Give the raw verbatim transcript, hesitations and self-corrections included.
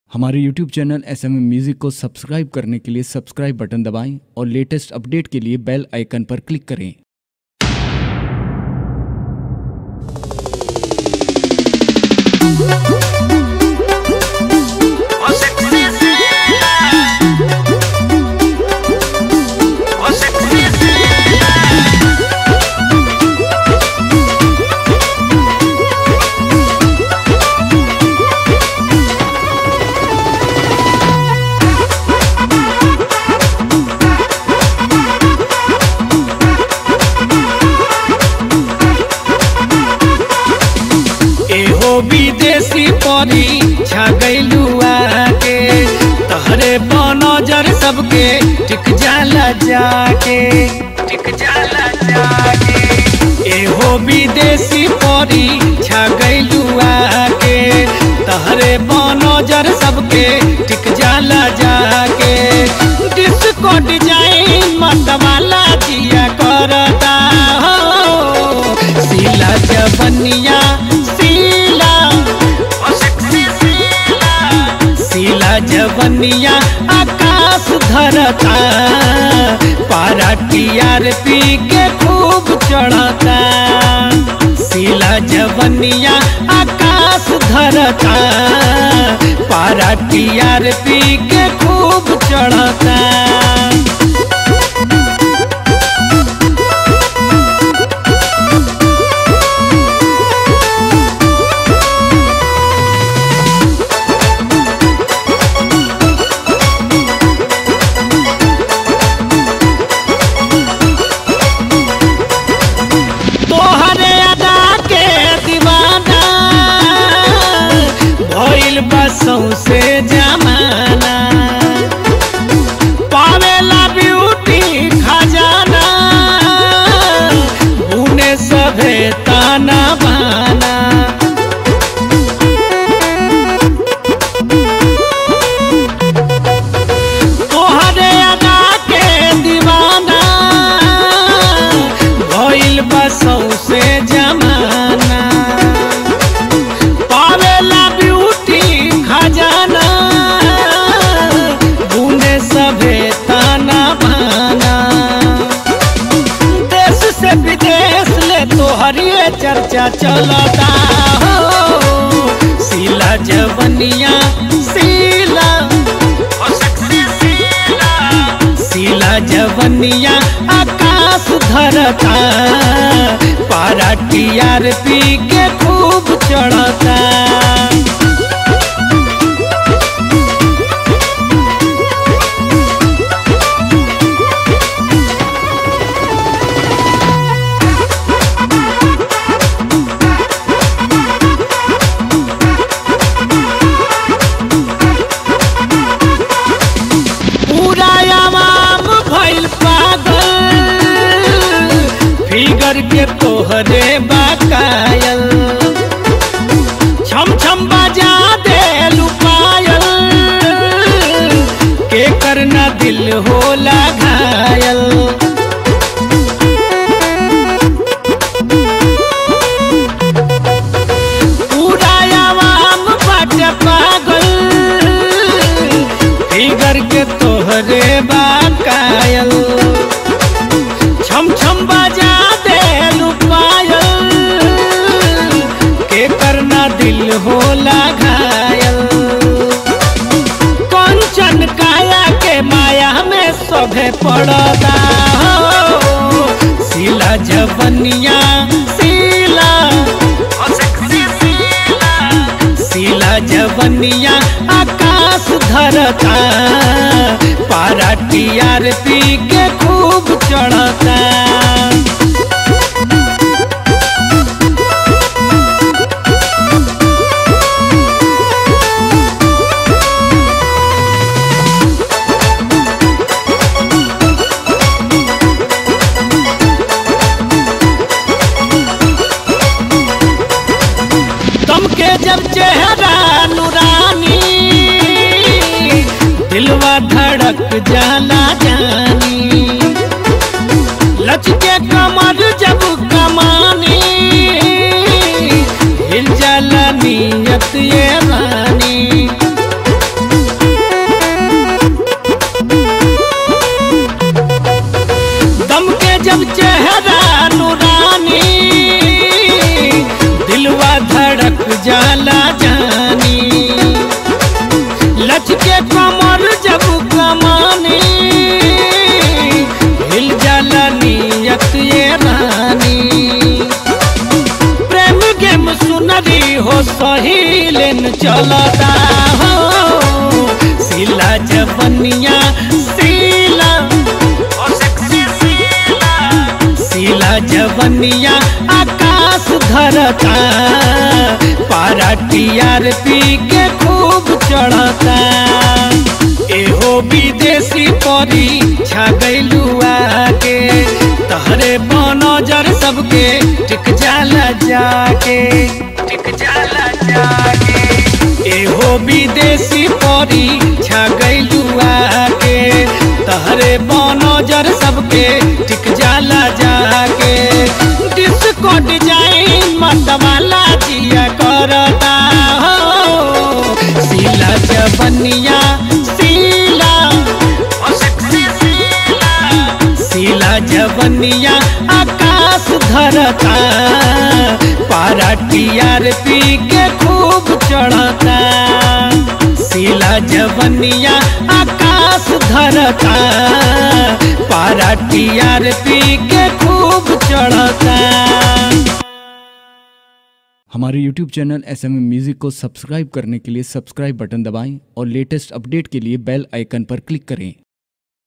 हमारे YouTube channel S M M music को subscribe करने के लिए सब्सक्राइब बटन दबाएं और लेटेस्ट अपडेट के लिए बेल आइकन पर क्लिक करें। विदेशी परी छा गइलुआ के तहरे बनजर सबके टिक जाला जाके टिक जाला जाके एहो विदेशी परी छा गइलुआ के तहरे बनजर सबके टिक जाला जाके डिस्को डिजाइन मतवाला जिया करता हो सीला जवनिया जवनिया आकाश धरता पारा टीआरपी के खूब चढ़ता सीला जवनिया आकाश धरता पारा टीआरपी के खूब चढ़ता। से जमाना पावेला ब्यूटी खजाना उन्हें सभे ताना बाना तोहरे अदा के दीवाना भइल बसौ से जमाना पावेला खजाना बूंदे सभे ताना बाना देश से विदेश ले तोहरिए चर्चा चलता हो सीला जवनिया सीला सीला जवनिया आकाश धरता पारा टीआरपी के खूब चढ़ता। फिगर के तोहरे बाकायल छम छम बजा दे लुपायल के करना दिल होला घायल पूरा आवाम बाटे पागल फिगर के तोहरे बाकायल छम छम बजा दिल होला घायल कंचन काया के माया में सभे पड़ता हो सीला जवनिया सीला सीला जवनिया आकाश धरता पारा टीआरपी के खूब चढ़ता। जब चेहरा नूरानी दिलवा धड़क जाला जानी लचके कमर जब कमानी हिल जाला नियत ये रानी। लचके कमर जब कमानी हिल जाला नियत ये रानी। प्रेम गेम सुनरी हो सही लेन चलता हो सीला जवनिया सीला सीला जवनिया आकाश धरता पारा टीआरपी के खूब चढ़ता। एहो विदेशी परी छा गइलू आके तहरे बनजर सबके टिक जाला जाके टिक जाला जाके। एहो विदेशी परी छा गइलू आके तहरे बनजर सबके टिक जाला जाके। डिस्को डिजाइन मतवाला जिया करता हो सीला जवनिया सीला सीला जवनिया आकाश धरता पारा टीआरपी के खूब चढ़ता। सीला जवनिया आकाश धरता पारा टीआरपी के खूब चढ़ता। हमारे YouTube channel S M M music को सब्सक्राइब करने के लिए सब्सक्राइब बटन दबाएं और लेटेस्ट अपडेट के लिए बेल आइकन पर क्लिक करें।